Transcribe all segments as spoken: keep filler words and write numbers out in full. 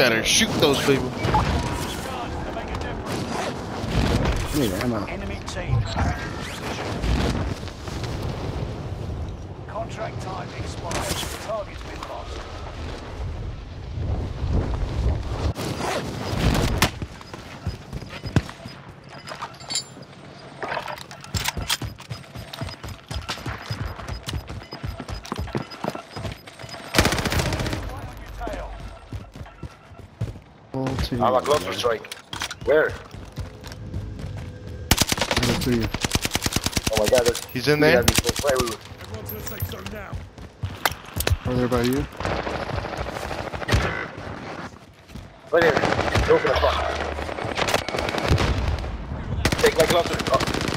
better shoot those people. Need ammo. Enemy team back in position. Contract time expires. Target's been lost. I'm a close for strike. Where? Right to you. Oh my god, that's, He's in there. Everyone to the safe zone now. Are there by you? right here. Go for the front. Take my cluster. Oh.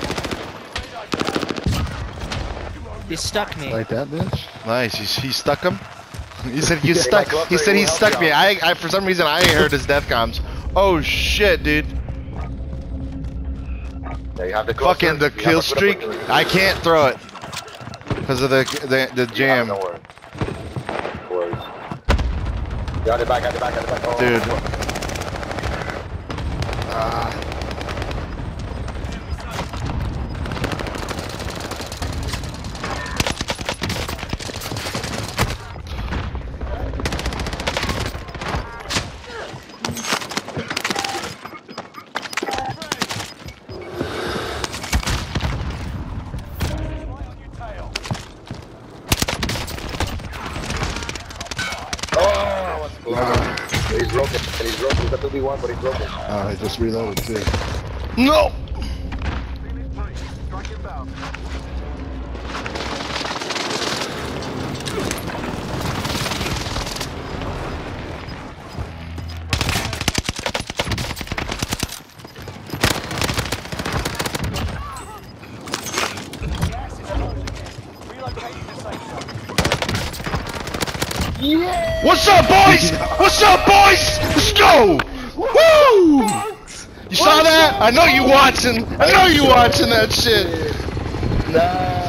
He stuck me. Like that, bitch? Nice. He, he stuck him. He said he Yeah. stuck. Hey, Mike, He said he will help stuck you me. out. I, I for some reason I ain't heard his death comms. Oh shit, dude. There you have the cluster. Fucking the You have kill a good streak. opportunity. I can't throw it because of the the the Yeah, jam, don't worry. Don't worry. Got it back, got it back, got it back. Oh, dude. fuck. Ah. Oh, what's going on? He's broken. He's broken. He's a two v one, but he's broken. Oh, I just reloaded too. No. Yeah! What's up, boys? What's up, boys? Let's go! Woo! You saw that? I know you watching. I know you watching that shit. Nah.